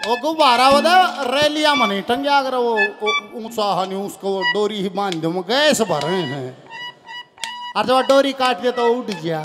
वो गुब्बारा वो रैलिया मनी टंगिया कर वो ऊंचा हनी उसको डोरी ही बांध दो गैस भरे हैं और जब डोरी काट दे तो उठ गया।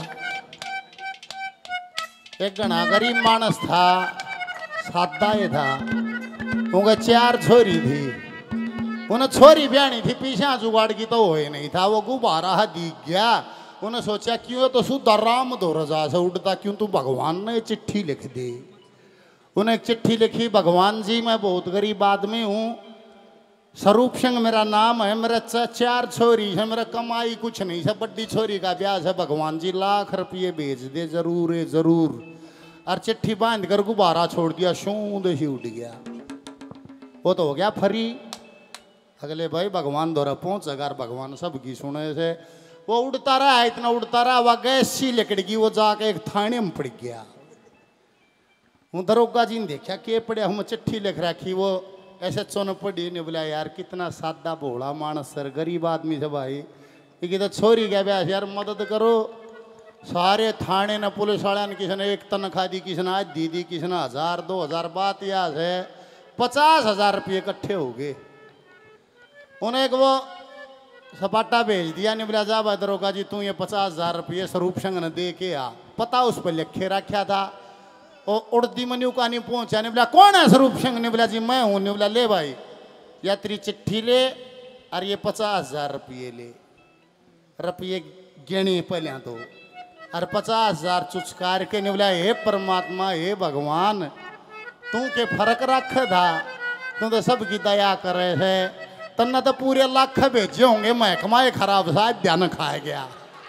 एक घना गरीब मानस था, सादा ये था, उनके 4 छोरी थी, उन्हें छोरी ब्यानी थी, पीछे जुगाड़ की तो हो ही नहीं था। वो गुब्बारा दिख गया, उन्हें सोचा क्यों तो सुधा राम दो रजा से उड़ता क्यों तू भगवान ने चिट्ठी लिख दी। उन्हें एक चिट्ठी लिखी, भगवान जी मैं बहुत गरीब आदमी हूँ, स्वरूप सिंह मेरा नाम है, मेरे 4 छोरी है, मेरा कमाई कुछ नहीं है, बड़ी छोरी का ब्याह है, भगवान जी लाख रुपये भेज दे जरूर है जरूर। और चिट्ठी बांध कर गुब्बारा छोड़ दिया, शूंद ही उड़ गया। वो तो हो गया फरी। अगले भाई भगवान द्वारा पहुंच अगर भगवान सबकी सुने से वो उड़ता रहा, इतना उड़ता रहा, वह गैस सी लकड़गी वो जाके एक थाने में पड़ गया। वो दरोगा जी ने देखा के पड़े, हम चिट्ठी लिख रखी, वो ऐसे चौन पड़ी ने बोला यार कितना सादा भोला मानस सर, गरीब आदमी से भाई, ये तो छोरी गया ब्याह यार मदद करो। सारे थाने ने पुलिस वाले ने किसी ने 1 तनख्वाह दी, किसी ने दी दी, किसी ने 1000 2000, बात याद है 50,000 रुपये इकट्ठे हो गए। उन्हें एक वो सपाटा भेज दिया, ने बोला जा भाई दरोगा जी तू ये 50,000 रुपये स्वरूप सिंह ने दे के आ। पता उस पर लिखे रखा था। वो उड़दी मनु का नहीं पहुंचा, ने बोला कौन है स्वरूप सिंह, ने बोला जी मैं हूं। ने बोला ले भाई या तेरी चिट्ठी ले और ये 50,000 रुपये ले, रुपये गिने पहले तो, और 50,000 चुचकार के। ने बोला हे परमात्मा हे भगवान तू के फर्क रख था, तू तो सबकी दया करे है, तन्ना तो पूरे लाख भेजे होंगे, मैं कमाए खराब सा ध्यान खाया गया।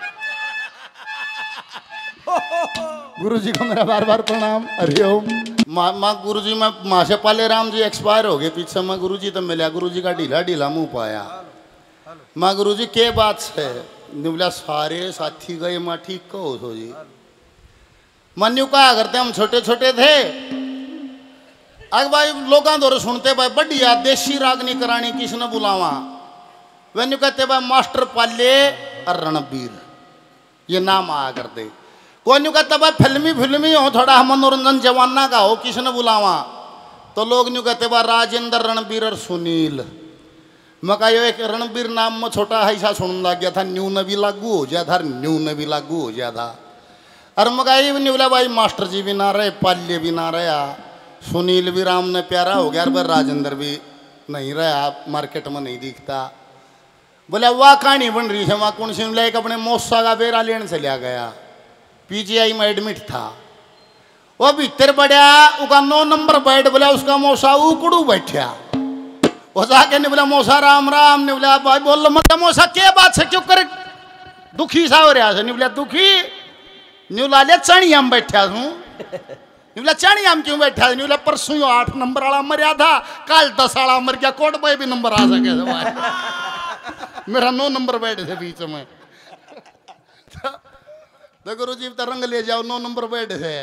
गुरु जी को मेरा बार बार प्रणाम, हरिओम। माँ गुरु जी मैं माँ से पाले राम जी एक्सपायर हो गए, पीछे मैं गुरु जी तो मिला, गुरु जी का ढीला ढीला मुंह पाया। माँ गुरु जी के बात से, बोला सारे साथी गए, माँ ठीक कहो सो जी। मनु कहा करते हम छोटे छोटे थे, अग भाई लोगों दौरे सुनते भाई बढ़िया देसी रागनी करानी किसने बुलावा, वैन्यू कहते भाई मास्टर पाले और रणबीर ये नाम आया करते। कोई न्यू कहता भाई फिल्मी हो, थोड़ा मनोरंजन जवाना का हो, किसने बुलावा, तो लोग न्यू कहते भाई राजेंद्र रणबीर और सुनील। मैं कहा एक रणबीर नाम में छोटा ऐसा सुनने लग गया था, न्यू ने भी लागू हो गया था, न्यू ने भी लागू हो गया था। और मैं कहा ये बोला भाई मास्टर जी भी ना रहे, पाल्य भी ना रहा, सुनील भी राम ने प्यारा हो गया, और राजेंद्र भी नहीं रहा, मार्केट में नहीं दिखता। बोला वाह कहानी बन रही है, वहाँ कौन सी एक अपने मौसा का बेरा लेने चलिया गया, पीजीआई में एडमिट था। वो भीतर बढ़िया उसका 9 नंबर बेड, बोला उसका मौसा उकड़ू बैठा। वो जाके ने बोला मौसा राम राम, ने बोला भाई बोल मत मौसा क्या बात है, क्यों कर दुखी सा हो रहा है। ने बोला दुखी न्यू लाले चणियाम बैठा हूँ। ने बोला चणियाम क्यों बैठा है, ने बोला परसों 8 नंबर वाला मरिया था, कल 10 वाला मर गया, कोट भाई भी नंबर आ सके मेरा 9 नंबर बेड थे बीच में। तो गुरु जी तो रंग ले जाओ, 9 नंबर बेड है।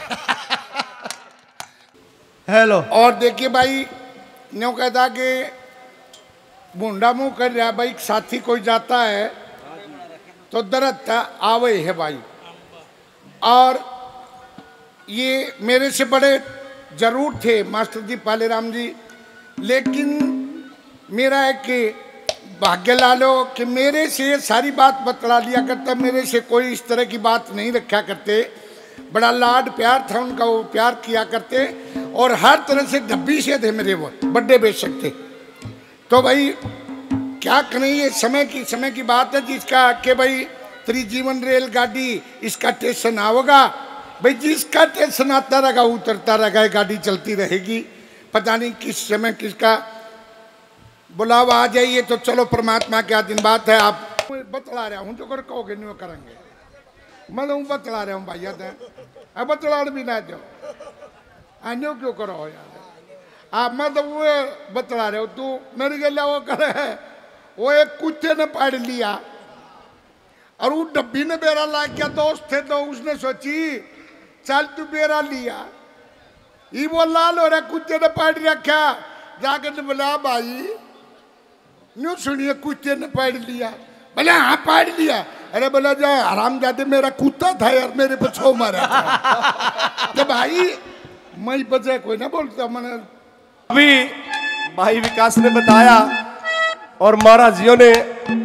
हेलो। और देखिए भाई न्यू कहता कि मुंडा मुंह कर रहा भाई, साथी कोई जाता है तो दर्द आवे है भाई। और ये मेरे से बड़े जरूर थे मास्टर जी पाले राम जी, लेकिन मेरा है कि भाग्य लालो कि मेरे से सारी बात बतला लिया करता, मेरे से कोई इस तरह की बात नहीं रखा करते, बड़ा लाड प्यार था उनका, वो प्यार किया करते, और हर तरह से डब्बी से थे मेरे, वो बड्डे बेशक थे। तो भाई क्या करें, ये समय की बात है जिसका कि भाई त्रिजीवन रेलगाड़ी इसका स्टेशन आओगा, भाई जिसका स्टेशन आता रहेगा उतरता रहेगा, गाड़ी चलती रहेगी, पता नहीं किस समय किसका बुलावा आ जाइए। तो चलो परमात्मा के दिन बात है, आप बतला रहा हूँ जो कर कहोगे नहीं करेंगे, मैं तो बतला रहा हूँ भैया, अब बतला भी ना जाओ अन्यो क्यों करो यार आप, मैं तो वो बतला रहे हो, तू मेरे गले वो करे है, वो एक कुत्ते ने पाड़ लिया और वो डब्बी ने बेरा ला गया, दोस्त थे तो उसने सोची चल तू बेरा लिया, ये वो लाल हो रहा कुत्ते ने पाड़ रखा, जाकर बोला भाई न्यू सुनिए कुत्ते ने पाड़ लिया, बोले हाँ पाड़ लिया, अरे बोला जाए आराम जाते मेरा कुत्ता था यार, मेरे पे छो मारा था। तो भाई मैं बजे कोई ना बोलता मैंने। अभी भाई विकास ने बताया और महाराज जियों ने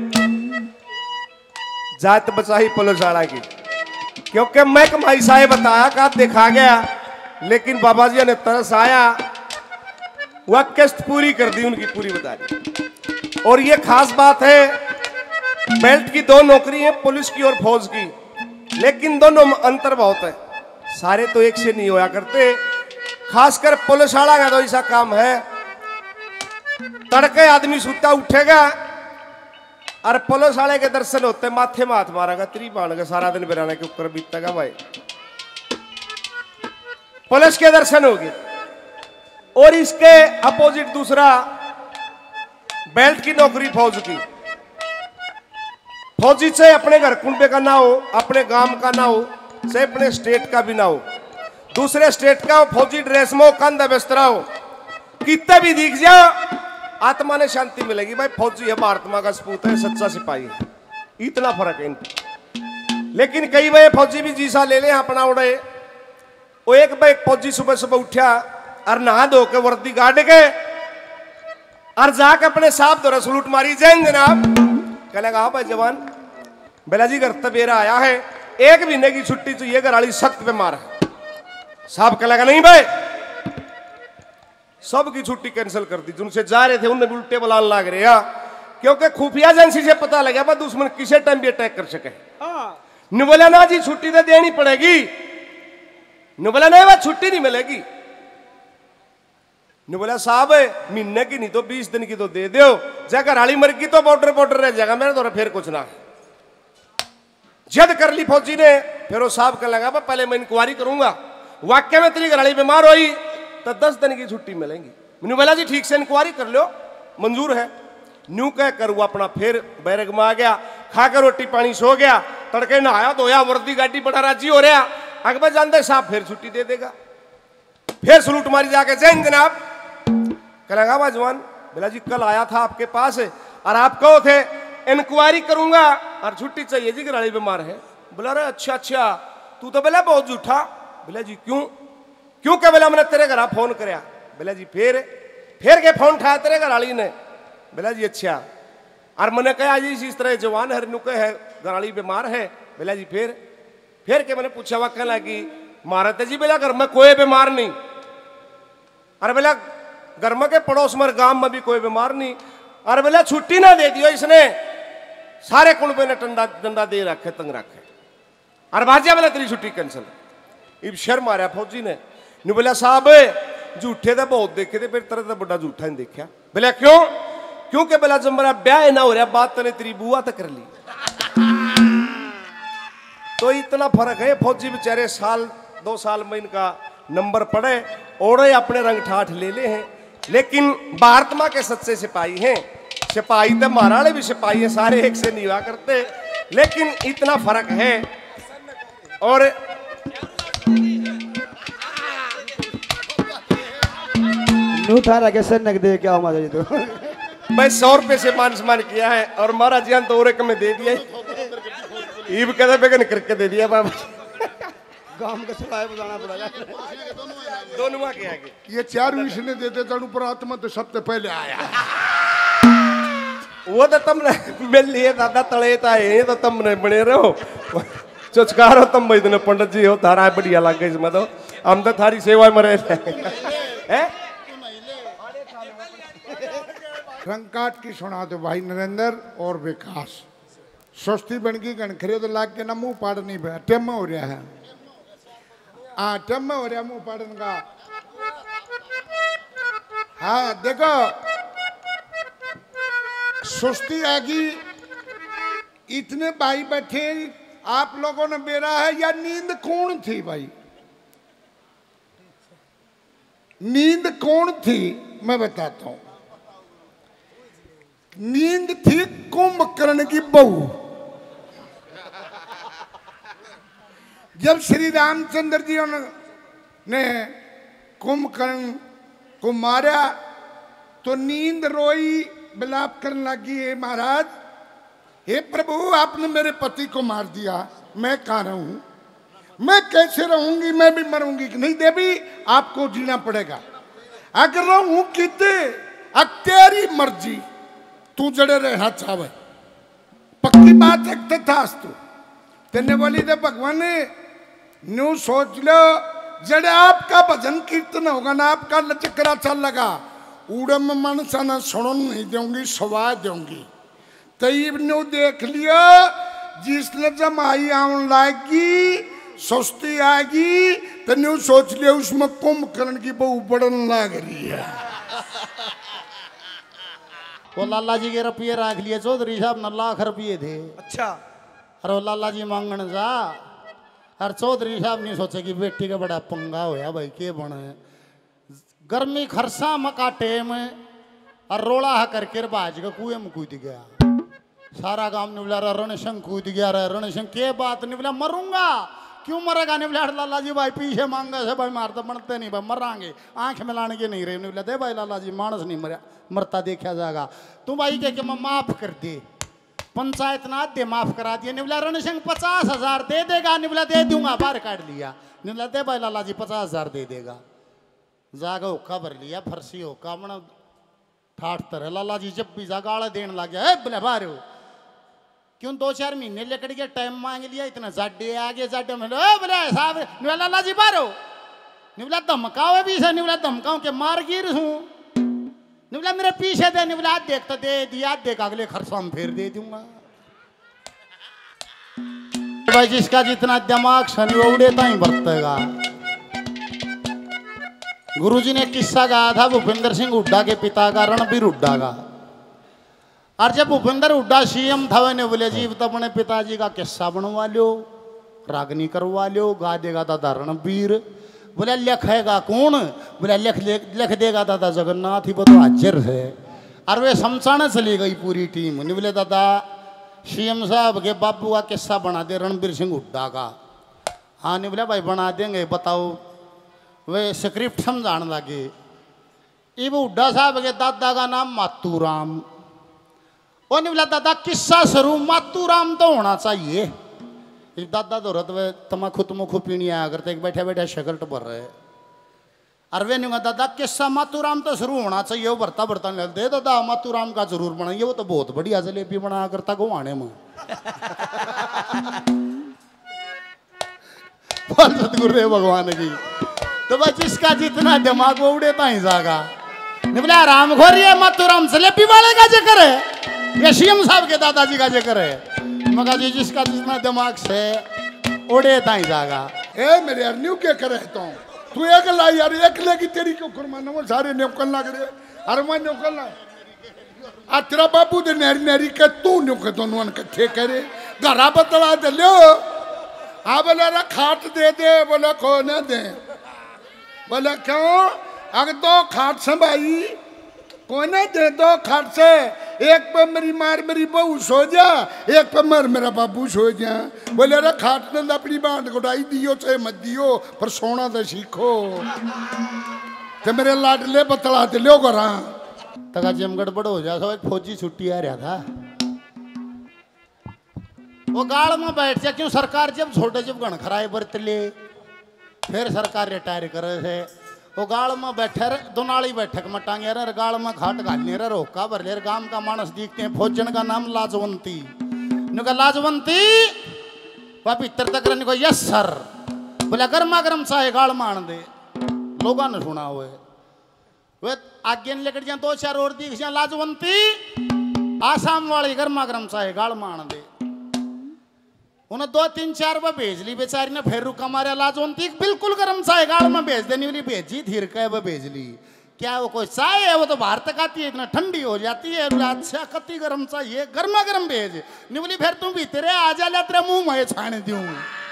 जात बचाई पुलिसवाला की, क्योंकि मैं कमाई साहेब बताया का देखा गया, लेकिन बाबा जी ने तरस आया, वह किस्त पूरी कर दी उनकी, पूरी बता दी। और ये खास बात है, बेल्ट की दो नौकरी है, पुलिस की और फौज की, लेकिन दोनों में अंतर बहुत है। सारे तो एक से नहीं होया करते, खासकर पुलिस वाला का तो ऐसा काम है, तड़के आदमी सुता उठेगा और पुलिस वाले के दर्शन होते माथे में हाथ मारेगा, त्री बांध के सारा दिन बिराने के ऊपर बीतेगा भाई, पुलिस के दर्शन हो गए। और इसके अपोजिट दूसरा बेल्ट की नौकरी फौज की। फौजी से अपने घर कुंबे का ना हो, अपने गांव का ना हो, से अपने स्टेट का भी ना हो, दूसरे स्टेट का हो, फौजी ड्रेस में हो, कंधा बिस्तरा हो, कितना भी दिख जाओ आत्मा ने शांति मिलेगी। भाई फौजी है, भारत मां का सपूत है, सच्चा सिपाही है, इतना फर्क है इनका। लेकिन कई भाई फौजी भी जीसा ले ले अपना उड़े। वो एक भाई फौजी सुबह सुबह उठा और नहा धो के वर्दी गाड़ के और जाके अपने साहब दो सलूट मारी, जैन जनाब। कहेगा हाँ भाई जवान, बेला जी घर तबेरा आया है, 1 महीने की छुट्टी चाहिए, घराली सख्त बीमार है। साहब कहेगा नहीं भाई, सबकी छुट्टी कैंसिल कर दी, जिनसे जा रहे थे उन्हें उल्टे बलान लाग रहे हैं, क्योंकि खुफिया एजेंसी से पता लगा भाई दुश्मन किसी टाइम भी अटैक कर सके। बोला ना जी छुट्टी तो देनी पड़ेगी, बोला नहीं भाई छुट्टी नहीं मिलेगी। बोला साहब महीने की नहीं तो 20 दिन की तो दे दो, जगह राली मर की तो बॉर्डर रह जाएगा मेरे तो, फिर कुछ ना। जद कर ली फौजी ने, फिर वो साहब का लगा पहले मैं इंक्वायरी करूंगा, वाक्य में तेरी घराली बीमार हुई तो 10 दिन की छुट्टी मिलेगी। मैंने बोला जी ठीक से इंक्वायरी कर लो, मंजूर है। न्यू कह कर वो अपना फिर बैरक में आ गया, खाकर रोटी पानी सो गया, तड़के नहाया धोया, वर्दी गाड़ी बड़ा राजी हो रहा, अकबर जानते साहब फिर छुट्टी दे देगा। फिर सलूट मारी जाके जैन जनाब। कहेगा भाई जवान, बोला जी कल आया था आपके पास और आप कहो थे इंक्वायरी करूंगा और छुट्टी चाहिए जी, घराली बीमार है। बोला रे अच्छा अच्छा, तू तो बोला बहुत झूठा। बोला जी क्यों? क्यों क्या? बोला मैंने तेरे घर फोन कराया। बोला जी फिर के फोन उठाया तेरे घराली ने। बोला जी अच्छा, और मैंने कहा जी इस तरह जवान है नुके है, घराली बीमार है। बोला जी फिर के मैंने पूछा, वह कहला कि मारते जी। बोला घर में कोई बीमार नहीं। अरे बोला घर में के पड़ोस में गांव में भी कोई बीमार नहीं। अरे बोला छुट्टी ना दे दियो इसने, सारे कुंबे ने डंडा दे रखे, तंग रखे। अरे भाजिया बोला तेरी छुट्टी कैंसिल। इब शर्म आ रहा फौजी ने। बोला साहब झूठे तो बहुत देखे थे, फिर तरह तो बड़ा झूठा नहीं देखा। बोला क्यों? क्योंकि बोला जब मेरा ब्याह ना हो रहा, बात तने तेरी बुआ तक कर ली। तो इतना फर्क है। फौजी बेचारे साल 2 साल में इनका नंबर पड़े और अपने रंग ठाठ ले ले हैं, लेकिन भारत मां के सच्चे सिपाही हैं। सिपाही तो महाराणे भी सिपाही है, सारे एक से नहीं हुआ करते, लेकिन इतना फर्क है। और उठा के सर नक दे क्या हो माता जी तो मैं 100 रुपए से मान सम्मान किया है और महाराज जी तो और में दे दिया, ईब कहते बेगन करके दे दिया बाबा। गांव का सलाह बताना पड़ेगा दोनों के आगे। ये 4 विष ने देते तनु पर आत्मा तो सबसे पहले आया। वो तो तुमने मिल लिए दादा तले था, ये तो तुमने बने रहो चुचकारो तुम भाई दिन पंडित जी हो, तारा बढ़िया लग गई इसमें तो, हम तो थारी सेवा में रहे। रंगकाट की सुना दो भाई नरेंद्र और विकास। सस्ती बन की गण खरीद लाग के ना मुंह पाड़ नहीं पाया, टेम हो रहा है। हाँ टेम हो रहा मुंह पाड़न का। हाँ देखो सुस्ती आगी, इतने भाई बैठे, आप लोगों ने बेरा है या नींद कौन थी भाई? नींद कौन थी मैं बताता हूं। नींद थी कुंभकर्ण की बहू। जब श्री रामचंद्र जी ने कुंभकर्ण को मारा तो नींद रोई, विलाप करने लगी, हे महाराज, हे प्रभु, आपने मेरे पति को मार दिया, मैं कहाँ रहूं? मैं कैसे रहूंगी, मैं भी मरूंगी कि नहीं देवी, आपको जीना पड़ेगा। अगर रहूं किते तेरी मर्जी, तू जड़े रहना चाहे, पक्की बात है तथास्तु। तेने बोली दे भगवान न्यू सोच लो, जड़े आपका भजन कीर्तन होगा ना, आपका लचकरा चल लगा, उड़म मन सा न सुन नहीं दूंगी, सवा दूंगी। तईब न्यू देख लिया, जिसने जमाई आने लागी, सस्ती आएगी, तो न्यू सोच लिया उसमें कुंभकर्ण की बहु बढ़न लग रही है। वो लाला जी के रुपये रख लिए चौधरी साहब ने, लाख रुपये थे। अच्छा। अरे वो लाला जी मांगने जा, और चौधरी साहब नहीं सोचे कि बेटी का बड़ा पंगा होया भाई, के बने गर्मी खरसा मकाटे में, और रोड़ा हा करके बाज का कुएं में कूद गया। सारा गांव ने बोला रणसिंह कूद गया, रणसिंह के बात नहीं बोला, मरूंगा। क्यों मरेगा? नहीं बोला लाला जी भाई पीछे मांगा से भाई, मारते बनते नहीं भाई, मरांगे, आंख मिलाने के नहीं रहे। नहीं बोला दे भाई लाला जी, मानस नहीं मरा, मरता देखा जाएगा। तू भाई के मैं माफ कर दे, पंचायत ना दे माफ करा दिया। नहीं बोला रणसिंह 50,000 दे देगा? नहीं बोला दे दूंगा, बाहर काट लिया। नहीं बोला दे भाई लाला जी 50,000 दे देगा। जागा हुक्का भर लिया, फरसी हुक्का मन ठाठ तरह। लाला जी जब भी जा गाड़ा देने लग गया, बोले बाहर हो क्यों 2-4 महीने लेकर के टाइम मांग लिया, इतना जाडे आगे जाडे में बोले साहब, नहीं लाला जी बाहर हो। नहीं बोला धमकाओ भी से, नहीं बोला धमकाओ के मार गिर हूं। नहीं बोला मेरे पीछे दे, नहीं बोला देख तो दे दिया, देख अगले खर्चा में फिर दे दूंगा। भाई जिसका जितना दिमाग शनि वो उड़ेता ही बरतेगा। गुरुजी ने किस्सा कहा था भूपेंद्र सिंह हुड्डा के पिता का, रणबीर हुड्डा का। और जब भूपेंद्र हुड्डा सीएम था, वह बोले जी तो अपने पिताजी का किस्सा बनवा लो, रागनी करवा लो, गा देगा दादा रणबीर। बोले लिखेगा कौन? बोले लिख देगा दादा जगन्नाथ ही, वो तो हाजिर है। और वे शमशान चली गई पूरी टीम। नहीं बोले दादा सीएम साहब के बाबू का किस्सा बना दे रणबीर सिंह हुड्डा का। हाँ। नहीं बोले भाई बना देंगे, बताओ। वे स्क्रिप्ट समझाने लगे। ये वो हुड्डा साहब के दादा का नाम मातूराम। वो नहीं बोला दादा किस्सा शुरू मातूराम तो होना चाहिए। दादा तो रत तमाखू तमखू पीनी आया करते, बैठे बैठे शक्ल तो भर रहे। अरवे नहीं दादा किस्सा मातूराम तो शुरू होना चाहिए, वो भरता भरता नहीं दे दादा मातूराम का जरूर बनाइए, वो तो बहुत बढ़िया जलेबी बनाया करता गुवाने में। सतगुरुदेव भगवान की। तो बस जिसका जितना दिमाग वो उड़ेता ही जागा। नहीं बोला राम घोरी है मातूराम जलेबी वाले का जिक्र है, ये सीएम साहब के दादाजी का जिक्र है। मगर जी जिसका जितना दिमाग से उड़ेता ही जागा। ए मेरे यार न्यू क्या करे तो तू एक ला यार, एक लेगी तेरी क्यों कुर्बान, वो सारे न्यूकल लग रहे। अरे मैं न्यूकल ना आ तेरा बाबू दे नेरी नेरी के तू न्यूके दोनों इकट्ठे करे, घरा बतला दे लो। आ बोले रे खाट दे दे, बोले को न दे। बोले क्यों? अगर 2 खाट से भाई को न दे, 2 खाट से, एक पे मेरी मार मेरी बहू सो जा, एक पे मर मेरा बाबू सो जा। बोले रे खाट ने अपनी बांट गुटाई दियो चाहे मत दियो, पर सोना तो सीखो। तो मेरे लाडले बतला दे लो करा तका जम गड़बड़ हो जा। एक फौजी छुट्टी आ रहा था, वो गाड़ में बैठ जा। क्यों सरकार जब छोटे जब गण खराए बरत ले, फिर सरकार रिटायर करे थे। वो गाड़ में बैठे दोनाली बैठक में टांगे रे, गाड़ में खाट घालने रे, रोका भर ले। गांव का मानस दिखते हैं, फौजन का नाम लाजवंती। नुका लाजवंती वह भीतर तक रहने को यस सर। बोला गर्मा गर्म चाहे गाड़ मान दे। लोगों ने सुना हुए वे आगे लेकर जा 2-4 और दिख जा। लाजवंती आसाम वाली गर्मा गर्म चाहे गाड़ मान दे। उन्हें 2-3-4 बार भेज ली बेचारी ने, फिर रुका मारे। लाजवंती बिल्कुल गर्म चाय गाड़ में भेज देनी वाली भेजी थी, वह भेज ली। क्या वो कोई चाय है? वो तो बाहर तक आती है, इतना ठंडी हो जाती है। अच्छा कति गर्म चाहिए, गर्मा गर्म भेज। नहीं बोली फिर तुम भीतर आ जा, तेरे मुंह में छाने दूं।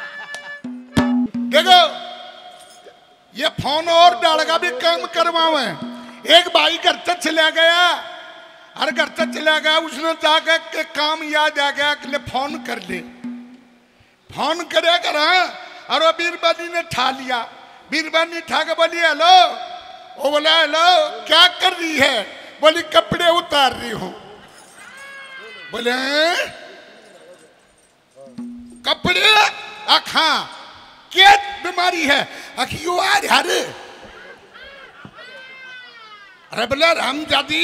देखो ये फोन और डालगा भी काम करवावे। एक भाई घर तक चला गया, हर घर तक चला गया, उसने जाकर के काम याद आ गया कि फोन कर ले। फोन करे करा और वो बीरबानी ने ठा लिया। बीरबानी ठा के बोली हेलो। वो बोला हेलो क्या कर रही है? बोली कपड़े उतार रही हूं। बोले कपड़े? हाँ क्या बीमारी है? अखियो आ यार, अरे बोला रामजादी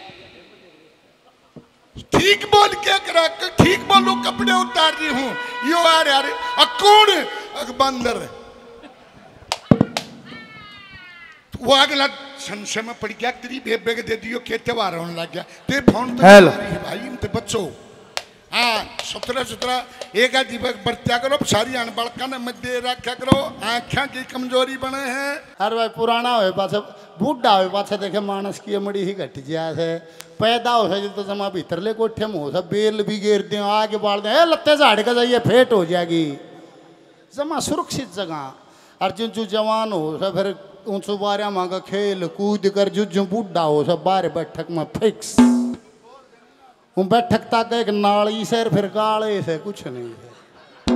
ठीक बोल के करा, ठीक बोलो, कपड़े उतार रही हूं, यो आ यार कौन बंदर। वो अगला संशय में पड़ गया, तेरी बेबे के दे दियो के त्योहार होने लग गया, ते फोन तो भाई इनते बच्चों। हाँ सुथरा सुथरा एक दीपक बरत्या करो, सारी अन बड़का ने मध्य रखा करो, आँखा की कमजोरी बने हैं। अरे भाई पुराना हो पाछे बूढ़ा हो पाछे देखे मानस की मड़ी ही घट जा है, पैदा हो जो तो जमा भीतर ले कोठे में हो सब बेल भी घेर दे, आगे बाढ़ दे, लत्ते झाड़ का जाइए फेट हो जाएगी, जमा सुरक्षित जगह। अर्जुन जो जवान हो सब फिर ऊंचो बारिया मांगा खेल कूद कर जो बूढ़ा हो सब बारे बैठक में फिक्स, वो बैठक तक एक नाली से फिर काले से कुछ नहीं है,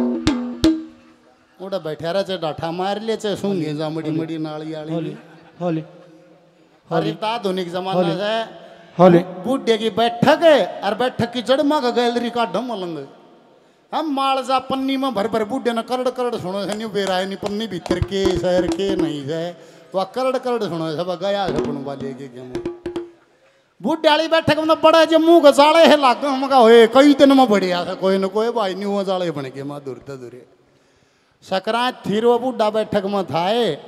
उड़ा बैठा रहे डाठा मार ले चे सूंघे जा मड़ी मड़ी नाली आली होली अरे आधुनिक जमाना से बूढ़े की बैठक है और बैठक की जड़मा का गैलरी का ढम अलंग, हम माल जा पन्नी में भर भर बूढ़े ने करड़ करड़ सुनो से नहीं बेरा है नहीं पन्नी भीतर के शहर के नहीं है, वह करड़ करड़ सुनो सब गया सपन वाले के क्या बूढ़े वाली बैठक में बड़ा जो मुंह गजाले है लाग हम का होए कई दिन में बढ़िया था कोई न कोई भाई नहीं हुआ जाले बन के माँ दूर दूरे सकरात थी वो बूढ़ा बैठक में था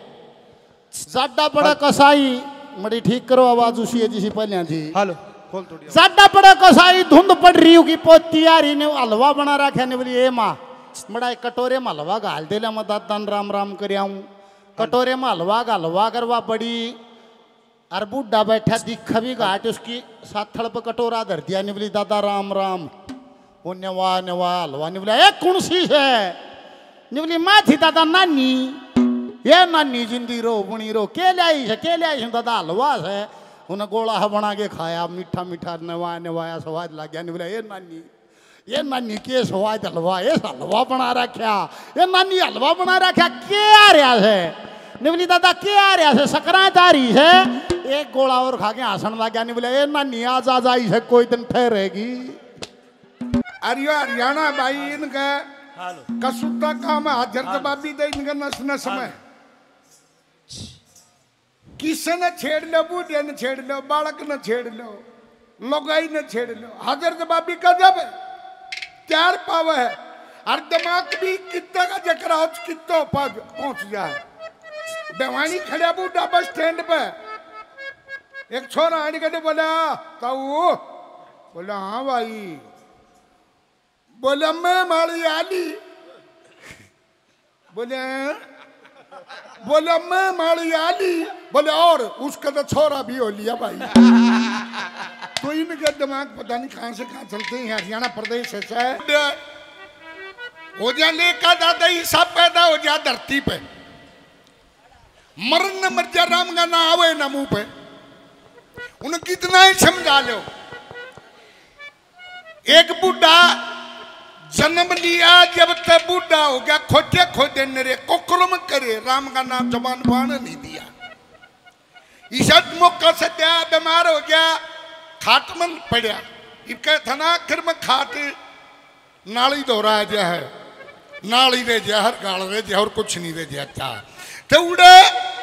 ज्यादा बड़ा कसाई मड़ी ठीक करो आवाज उसी है जिसी पहले थी हेलो खोल थोड़ी ज्यादा बड़ा कसाई धुंध पड़ रही होगी पोती आ रही ने हलवा बना रखा ने बोली ए माँ बड़ा एक कटोरे में हलवा घाल दे मैं दादान राम राम कर आऊं कटोरे में हलवा करवा बड़ी और बूढ़ा बैठा दिखा भी घाट उसकी साथड़ पर कटोरा धर दिया ने बोली दादा राम राम वो नेवा नेवा हलवा ने बोला एक कौन सी है ने बोली माँ थी दादा नानी ये नानी जिंदी रो बुनी रो के लिया दादा हलवा है उन्हें गोला बना के खाया मीठा मीठा नवा नवाया स्वाद लग गया ने बोला ये नानी के स्वाद हलवा ये हलवा बना रखा ये नानी हलवा बना रखा क्या आ रहा है ने बोली दादा क्या आ रहा है सकरात आ रही है एक गोला और खा के हंसन लग गया ने बोला ये नानी आज आ जाई है कोई दिन ठहरेगी। अरे हरियाणा भाई इनका कसुता काम हाजर जवाबी दे इनका नस नस में किसे न छेड़ लो बूढ़े न छेड़ लो बालक न छेड़ लो लोगाई न छेड़ लो हाजर जवाबी का जब त्यार पाव है और दिमाग भी कितना का जकरा कितो पहुंच जाए। बेवानी खड़ा बूढ़ा बस स्टैंड पे एक छोरा आने के बोला ताऊ बोला हाँ भाई बोला मैं माली आली बोला मैं माली आली बोले और उसका तो छोरा भी हो लिया भाई। तो इनका दिमाग पता नहीं कहां से कहां चलते हैं। हरियाणा प्रदेश ऐसा है हो जा लेका दादा ही सब पैदा हो जा धरती पे मरण न मर जा राम का ना आवे ना मुंह पे उन्हें कितना ही समझा लो। एक बूढ़ा जन्म लिया जब तक बूढ़ा हो गया खोटे खोदे नरे कोकरम करे राम का नाम जबान बाण नहीं दिया। ईशद मौका से दिया बीमार हो गया खाट में पड़ा इनका था ना आखिर में खाट नाली दोहरा जा है नाली रे जहर गाल रे जहर और कुछ नहीं रे जाता तो उड़े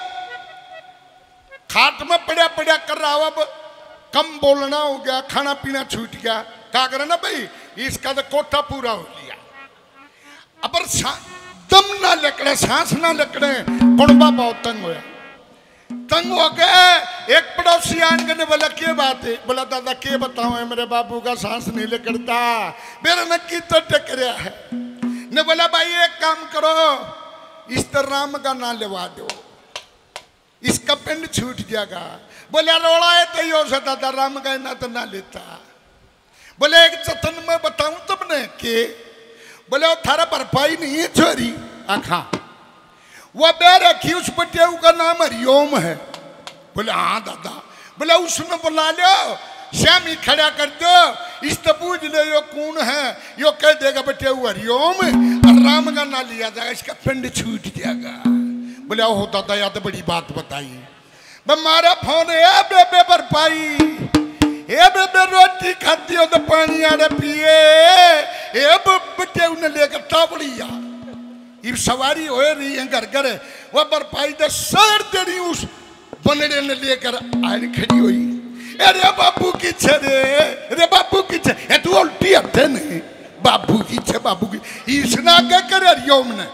खाट में पड़ा पड़ा कर रहा अब कम बोलना हो गया खाना पीना छूट गया क्या करे ना भाई इसका तो कोटा पूरा हो लिया। अब दम ना लकड़े सांस ना लकड़े कुड़बा बहुत तंग हो गया। एक पड़ोसी आने ने बोला क्या बात है बोला दादा क्या बताऊं है मेरे बाबू का सांस नहीं लकड़ता मेरा नक्की तो टकरिया है ने बोला भाई एक काम करो इस तरह राम का ना लेवा दो इसका पिंड छूट जाएगा। बोले रोड़ा है तो यो से दादा राम का ना तो ना लेता। बोले एक जतन में बताऊं तुमने के बोले वो थारा भरपाई नहीं है छोरी आखा वो बे रखी उस पटेऊ का नाम हरिओम है। बोले हाँ दादा बोले उसने बुला लो श्यामी खड़ा कर दो इस तो पूछ लो यो कौन है यो कह देगा बटेऊ हरिओम और राम का ना लिया जाएगा इसका पिंड छूट जाएगा। बोले ओ दादा या तो बड़ी बात बताई मारा फोन है बेबे भरपाई ए बेबे रोटी खाती हो तो पानी आड़े पिए ए बच्चे उन्हें लेकर टापड़िया ये सवारी हो रही है घर घर वह पर पाई दे सर तेरी उस बनड़े ने लेकर आए खड़ी हुई। अरे बाबू की छे रे, अरे बाबू की छे, ये तू उल्टी हथे नहीं बाबू की छे बाबू की इसना क्या करे योम ने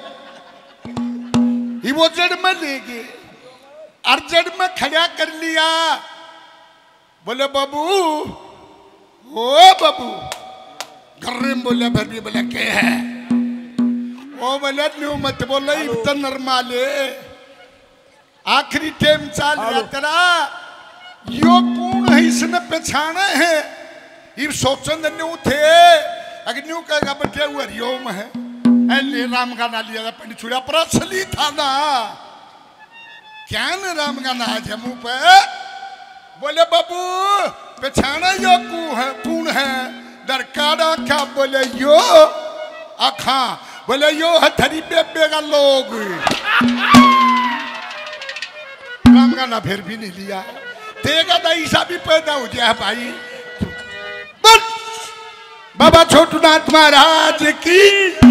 ये वो जड़ में ले गए अर्जड़ में खड़ा कर लिया। बोले बाबू ओ बाबू घर में बोले फिर भी बोले क्या है ओ बोले न्यू मत बोले इतना नरमाले आखिरी टाइम चाल रहा तेरा यो कौन है इसने पहचाना है ये सोचन न्यू थे अगर न्यू कहेगा बच्चे वो हरिओम है ऐले राम का ना लिया था पंडित छुड़ा पर असली था ना क्या न राम का ना आज मुंह पे बोले बाबू पहचाना यो कौन है दरकारा क्या बोले यो आखा बोले यो हथरी बेबे का लोग राम का ना फिर भी नहीं लिया देगा तो ईसा भी पैदा हो जाए भाई। बाबा छोटूनाथ महाराज की